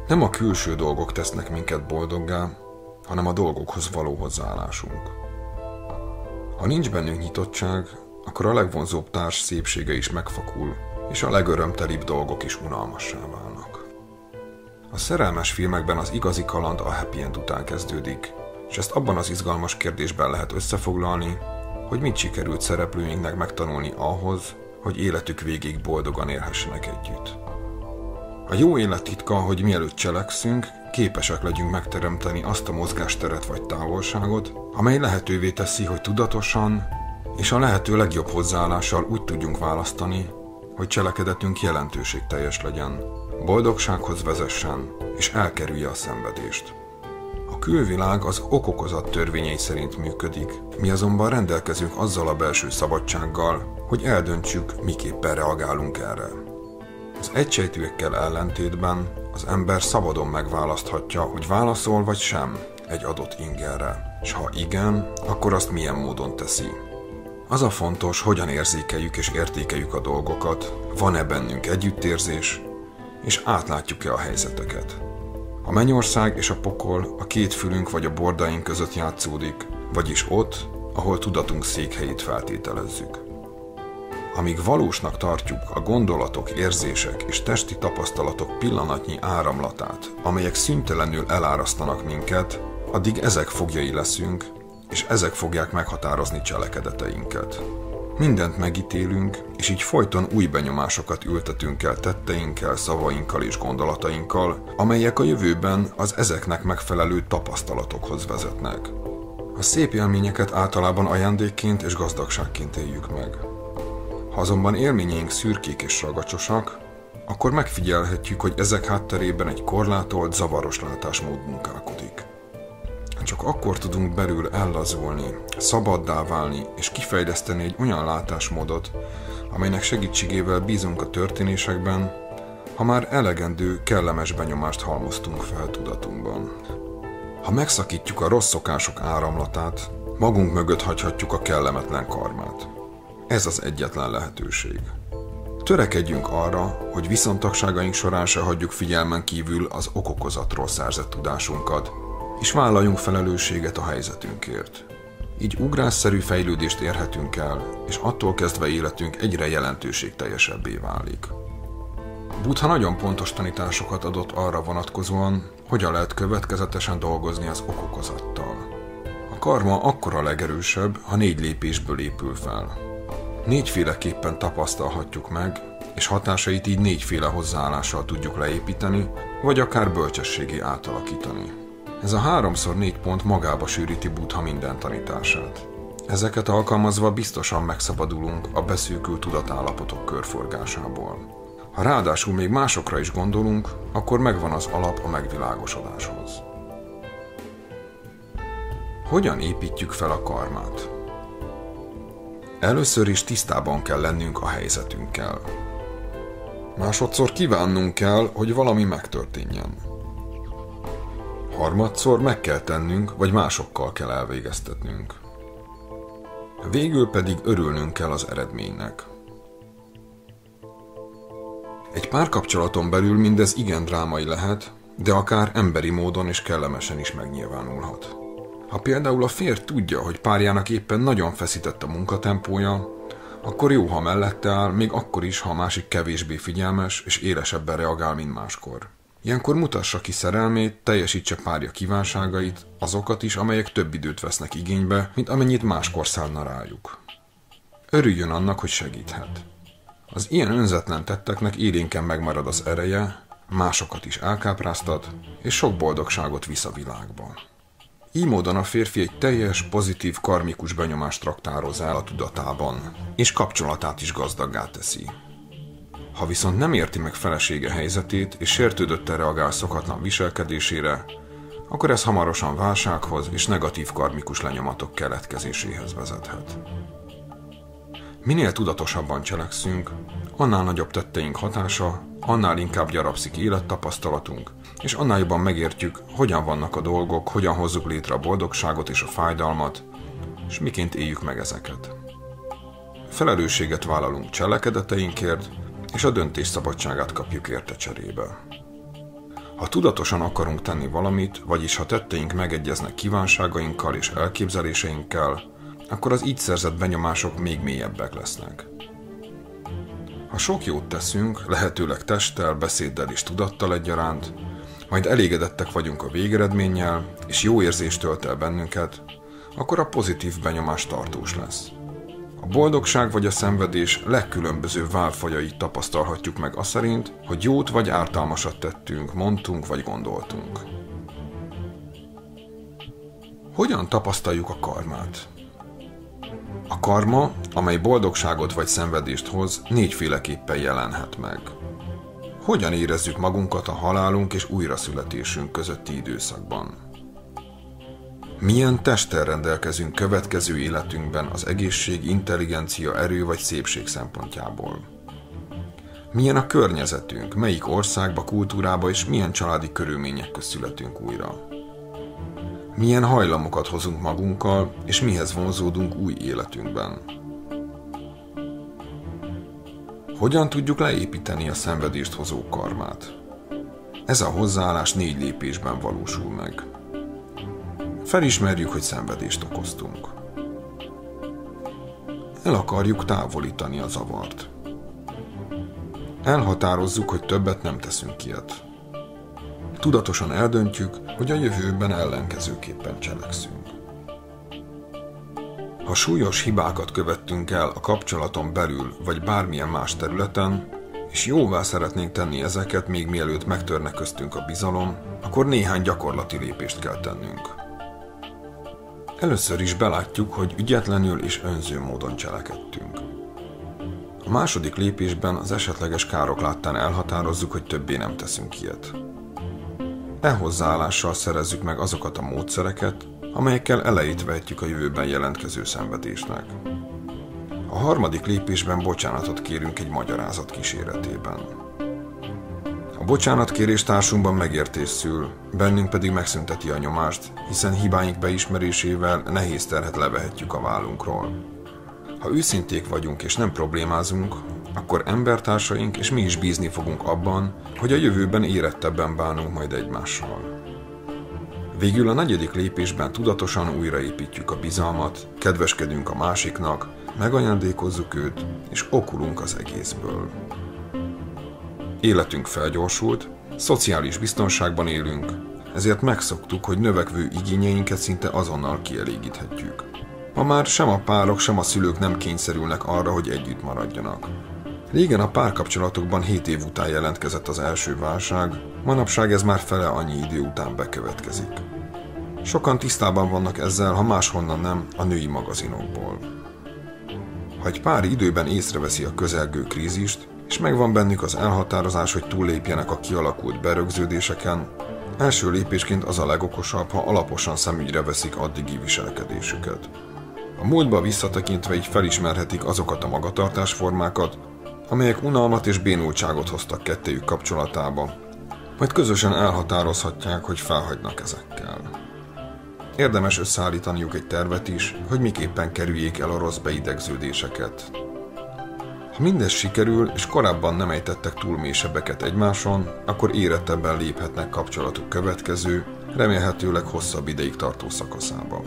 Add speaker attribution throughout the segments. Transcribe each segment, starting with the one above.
Speaker 1: Nem a külső dolgok tesznek minket boldoggá, hanem a dolgokhoz való hozzáállásunk. Ha nincs bennünk nyitottság, akkor a legvonzóbb társ szépsége is megfakul, és a legörömtelibb dolgok is unalmassá válnak. A szerelmes filmekben az igazi kaland a happy end után kezdődik, és ezt abban az izgalmas kérdésben lehet összefoglalni, hogy mit sikerült szereplőinknek megtanulni ahhoz, hogy életük végig boldogan élhessenek együtt. A jó élet titka, hogy mielőtt cselekszünk, képesek legyünk megteremteni azt a mozgásteret vagy távolságot, amely lehetővé teszi, hogy tudatosan és a lehető legjobb hozzáállással úgy tudjunk választani, hogy cselekedetünk jelentőségteljes legyen, boldogsághoz vezessen és elkerülje a szenvedést. A külvilág az ok-okozat törvényei szerint működik, mi azonban rendelkezünk azzal a belső szabadsággal, hogy eldöntsük, miképpen reagálunk erre. Az egysejtűekkel ellentétben az ember szabadon megválaszthatja, hogy válaszol vagy sem egy adott ingerre, és ha igen, akkor azt milyen módon teszi. Az a fontos, hogyan érzékeljük és értékeljük a dolgokat, van-e bennünk együttérzés, és átlátjuk-e a helyzeteket. A mennyország és a pokol a két fülünk vagy a bordaink között játszódik, vagyis ott, ahol tudatunk székhelyét feltételezzük. Amíg valósnak tartjuk a gondolatok, érzések és testi tapasztalatok pillanatnyi áramlatát, amelyek szüntelenül elárasztanak minket, addig ezek foglyai leszünk, és ezek fogják meghatározni cselekedeteinket. Mindent megítélünk, és így folyton új benyomásokat ültetünk el tetteinkkel, szavainkkal és gondolatainkkal, amelyek a jövőben az ezeknek megfelelő tapasztalatokhoz vezetnek. A szép élményeket általában ajándékként és gazdagságként éljük meg. Ha azonban élményeink szürkék és ragacsosak, akkor megfigyelhetjük, hogy ezek hátterében egy korlátolt, zavaros látásmód munkálkodik. Csak akkor tudunk belül ellazulni, szabaddá válni és kifejleszteni egy olyan látásmódot, amelynek segítségével bízunk a történésekben, ha már elegendő, kellemes benyomást halmoztunk fel tudatunkban. Ha megszakítjuk a rossz szokások áramlatát, magunk mögött hagyhatjuk a kellemetlen karmát. Ez az egyetlen lehetőség. Törekedjünk arra, hogy viszontagságaink során se hagyjuk figyelmen kívül az ok-okozatról szerzett tudásunkat, és vállaljunk felelősséget a helyzetünkért. Így ugrásszerű fejlődést érhetünk el, és attól kezdve életünk egyre jelentőségteljesebbé válik. Buddha nagyon pontos tanításokat adott arra vonatkozóan, hogyan lehet következetesen dolgozni az ok-okozattal. A karma akkor a legerősebb, ha 4 lépésből épül fel. 4-féleképpen tapasztalhatjuk meg, és hatásait így 4-féle hozzáállással tudjuk leépíteni, vagy akár bölcsességé átalakítani. Ez a 3x4 pont magába sűríti Buddha minden tanítását. Ezeket alkalmazva biztosan megszabadulunk a beszűkült tudatállapotok körforgásából. Ha ráadásul még másokra is gondolunk, akkor megvan az alap a megvilágosodáshoz. Hogyan építjük fel a karmát? Először is tisztában kell lennünk a helyzetünkkel. Másodszor kívánnunk kell, hogy valami megtörténjen. Harmadszor meg kell tennünk, vagy másokkal kell elvégeztetnünk. Végül pedig örülnünk kell az eredménynek. Egy párkapcsolaton belül mindez igen drámai lehet, de akár emberi módon és kellemesen is megnyilvánulhat. Ha például a férj tudja, hogy párjának éppen nagyon feszített a munkatempója, akkor jó, ha mellette áll, még akkor is, ha a másik kevésbé figyelmes és élesebben reagál, mint máskor. Ilyenkor mutassa ki szerelmét, teljesítse párja kívánságait, azokat is, amelyek több időt vesznek igénybe, mint amennyit máskor szállna rájuk. Örüljön annak, hogy segíthet. Az ilyen önzetlen tetteknek élénken megmarad az ereje, másokat is elkápráztat, és sok boldogságot visz a világba. Így módon a férfi egy teljes, pozitív, karmikus benyomást raktároz el a tudatában, és kapcsolatát is gazdaggá teszi. Ha viszont nem érti meg felesége helyzetét, és sértődötten reagál szokatlan viselkedésére, akkor ez hamarosan válsághoz és negatív karmikus lenyomatok keletkezéséhez vezethet. Minél tudatosabban cselekszünk, annál nagyobb tetteink hatása, annál inkább gyarapszik élettapasztalatunk, és annál jobban megértjük, hogyan vannak a dolgok, hogyan hozzuk létre a boldogságot és a fájdalmat, és miként éljük meg ezeket. Felelősséget vállalunk cselekedeteinkért, és a döntés szabadságát kapjuk érte cserébe. Ha tudatosan akarunk tenni valamit, vagyis ha tetteink megegyeznek kívánságainkkal és elképzeléseinkkel, akkor az így szerzett benyomások még mélyebbek lesznek. Ha sok jót teszünk, lehetőleg testtel, beszéddel és tudattal egyaránt, majd elégedettek vagyunk a végeredménnyel, és jó érzést tölt el bennünket, akkor a pozitív benyomás tartós lesz. A boldogság vagy a szenvedés legkülönbözőbb válfajait tapasztalhatjuk meg aszerint, hogy jót vagy ártalmasat tettünk, mondtunk vagy gondoltunk. Hogyan tapasztaljuk a karmát? A karma, amely boldogságot vagy szenvedést hoz, négyféleképpen jelenhet meg. Hogyan érezzük magunkat a halálunk és újraszületésünk közötti időszakban? Milyen testtel rendelkezünk következő életünkben az egészség, intelligencia, erő vagy szépség szempontjából? Milyen a környezetünk, melyik országba, kultúrába és milyen családi körülmények közt születünk újra? Milyen hajlamokat hozunk magunkkal, és mihez vonzódunk új életünkben? Hogyan tudjuk leépíteni a szenvedést hozó karmát? Ez a hozzáállás 4 lépésben valósul meg. Felismerjük, hogy szenvedést okoztunk. El akarjuk távolítani a zavart. Elhatározzuk, hogy többet nem teszünk ilyet. Tudatosan eldöntjük, hogy a jövőben ellenkezőképpen cselekszünk. Ha súlyos hibákat követtünk el a kapcsolaton belül vagy bármilyen más területen, és jóvá szeretnénk tenni ezeket még mielőtt megtörne köztünk a bizalom, akkor néhány gyakorlati lépést kell tennünk. Először is belátjuk, hogy ügyetlenül és önző módon cselekedtünk. A második lépésben az esetleges károk láttán elhatározzuk, hogy többé nem teszünk ilyet. Hozzáállással szerezzük meg azokat a módszereket, amelyekkel elejét vehetjük a jövőben jelentkező szenvedésnek. A harmadik lépésben bocsánatot kérünk egy magyarázat kíséretében. A bocsánatkérés társunkban megértés szül, bennünk pedig megszünteti a nyomást, hiszen hibáink beismerésével nehéz terhet levehetjük a vállunkról. Ha őszinték vagyunk és nem problémázunk, akkor embertársaink és mi is bízni fogunk abban, hogy a jövőben érettebben bánunk majd egymással. Végül a negyedik lépésben tudatosan újraépítjük a bizalmat, kedveskedünk a másiknak, megajándékozzuk őt, és okulunk az egészből. Életünk felgyorsult, szociális biztonságban élünk, ezért megszoktuk, hogy növekvő igényeinket szinte azonnal kielégíthetjük. Ma már sem a párok, sem a szülők nem kényszerülnek arra, hogy együtt maradjanak. Régen a párkapcsolatokban 7 év után jelentkezett az első válság, manapság ez már fele annyi idő után bekövetkezik. Sokan tisztában vannak ezzel, ha máshonnan nem, a női magazinokból. Ha egy pár időben észreveszi a közelgő krízist, és megvan bennük az elhatározás, hogy túllépjenek a kialakult berögződéseken, első lépésként az a legokosabb, ha alaposan szemügyre veszik addigi viselkedésüket. A múltba visszatekintve így felismerhetik azokat a magatartásformákat, amelyek unalmat és bénultságot hoztak kettejük kapcsolatába, majd közösen elhatározhatják, hogy felhagynak ezekkel. Érdemes összeállítaniuk egy tervet is, hogy miképpen kerüljék el a rossz beidegződéseket. Ha mindez sikerül, és korábban nem ejtettek túl mély sebeket egymáson, akkor érettebben léphetnek kapcsolatuk következő, remélhetőleg hosszabb ideig tartó szakaszába.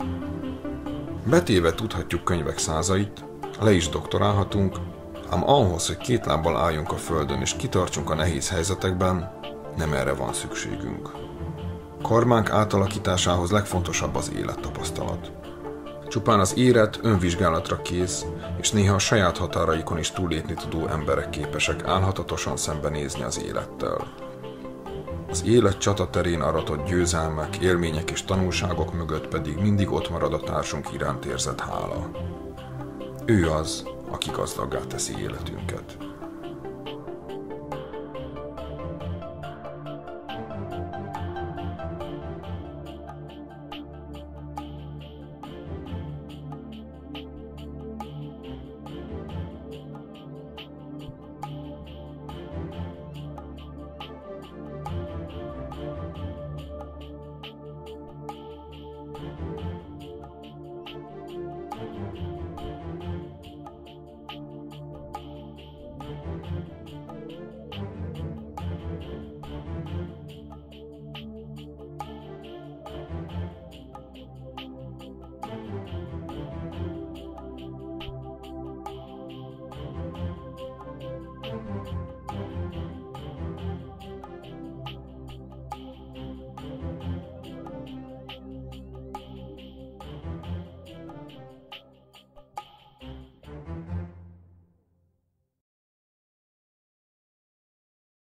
Speaker 1: Betéve tudhatjuk könyvek százait, le is doktorálhatunk, ám ahhoz, hogy 2 lábbal álljunk a földön és kitartsunk a nehéz helyzetekben, nem erre van szükségünk. Karmánk átalakításához legfontosabb az élettapasztalat. Csupán az érett, önvizsgálatra kész, és néha a saját határaikon is túllépni tudó emberek képesek álhatatosan szembenézni az élettel. Az élet csataterén aratott győzelmek, élmények és tanulságok mögött pedig mindig ott marad a társunk iránt érzett hála. Ő az, aki gazdaggá teszi életünket.